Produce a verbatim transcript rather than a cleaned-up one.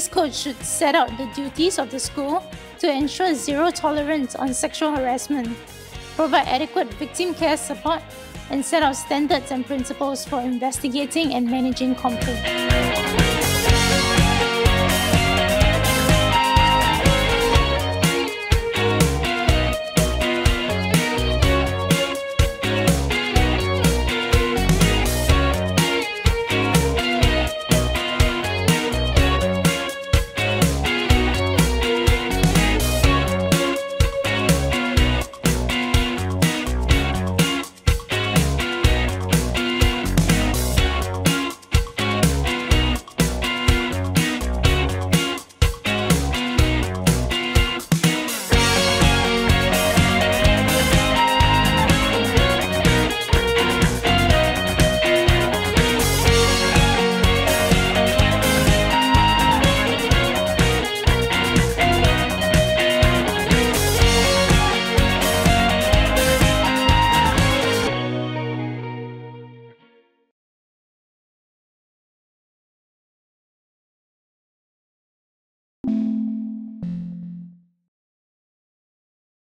code should set out the duties of the school to ensure zero tolerance on sexual harassment, provide adequate victim care support, and set out standards and principles for investigating and managing conflict.